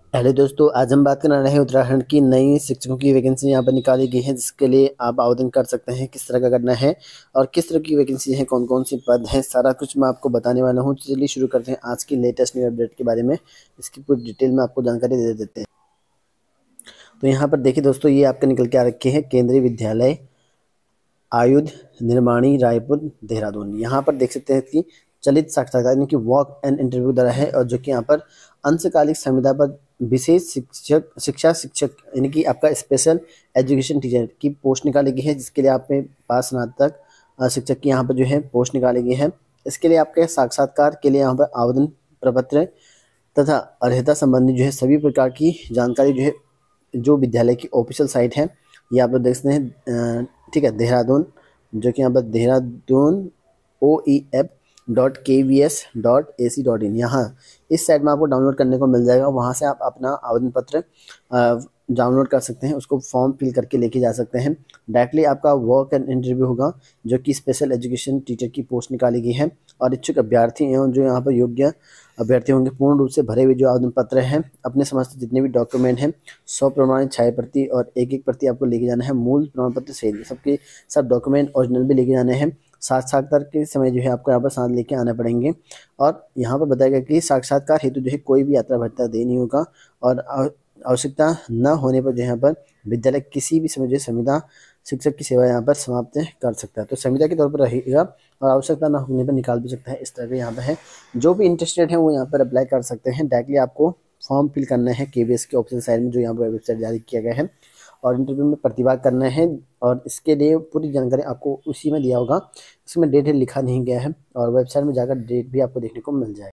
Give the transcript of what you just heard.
Hello दोस्तों, आज हम बात करने रहे हैं उत्तराखंड की नई शिक्षकों की वैकेंसी यहाँ पर निकाली गई है, जिसके लिए आप आवेदन कर सकते हैं। किस तरह का करना है और किस तरह की वैकेंसी है, कौन कौन सी पद हैं, सारा कुछ मैं आपको बताने वाला हूँ। तो चलिए शुरू करते हैं आज की लेटेस्ट न्यू अपडेट के बारे में। इसकी पूरी डिटेल में आपको जानकारी दे देते हैं। तो यहाँ पर देखिए दोस्तों, ये आपका निकल के आ रखे हैं केंद्रीय विद्यालय आयुध निर्माणी रायपुर देहरादून। यहाँ पर देख सकते हैं कि चलित साक्षात्कार यानी कि वॉक एंड इंटरव्यू द्वारा है, और जो कि यहाँ पर अंशकालिक संविदा पर विशेष शिक्षक यानी कि आपका स्पेशल एजुकेशन टीचर की पोस्ट निकाली गई है, जिसके लिए आप में पास स्नातक शिक्षक की यहाँ पर जो है पोस्ट निकाली गई है। इसके लिए आपके साक्षात्कार के लिए यहाँ पर आवेदन प्रपत्र तथा अर्हता संबंधी जो है सभी प्रकार की जानकारी जो है जो विद्यालय की ऑफिशियल साइट है, ये आप लोग देख सकते हैं। ठीक है, देहरादून, जो कि यहाँ पर देहरादून oef.kvs.ac.in, यहाँ इस साइट में आपको डाउनलोड करने को मिल जाएगा। वहाँ से आप अपना आवेदन पत्र डाउनलोड कर सकते हैं, उसको फॉर्म फिल करके लेके जा सकते हैं। डायरेक्टली आपका वर्क एंड इंटरव्यू होगा, जो कि स्पेशल एजुकेशन टीचर की पोस्ट निकाली गई है। और इच्छुक अभ्यर्थी एवं जो यहाँ पर योग्य अभ्यर्थी होंगे पूर्ण रूप से भरे हुए जो आवेदन पत्र हैं, अपने समस्त जितने भी डॉक्यूमेंट हैं, 100 प्रमाणित छाया प्रति और एक प्रति आपको लेके जाना है। मूल प्रमाण पत्र सहित सबके सब डॉक्यूमेंट ओरिजिनल भी लेके जाने हैं। साक्षात्कार के समय जो है आपको यहाँ पर साथ लेके आने पड़ेंगे। और यहाँ पर बताया गया कि साक्षात्कार हेतु जो है कोई भी यात्रा भत्ता देनी होगा, और आवश्यकता न होने पर जो यहाँ पर विद्यालय किसी भी समय जो संविदा शिक्षक की सेवा यहाँ पर समाप्त कर सकता है। तो संविदा के तौर पर रहेगा, और आवश्यकता न होने पर निकाल भी सकता है। इस तरह का यहाँ पर है। जो भी इंटरेस्टेड है वो यहाँ पर अप्लाई कर सकते हैं। डायरेक्टली आपको फॉर्म फिल करना है केवीएस के ऑप्शन साइड में, जो यहाँ पर वेबसाइट जारी किया गया है, और इंटरव्यू में प्रतिभा करना है। और इसके लिए पूरी जानकारी आपको उसी में दिया होगा, इसमें डेट लिखा नहीं गया है, और वेबसाइट में जाकर डेट भी आपको देखने को मिल जाएगा।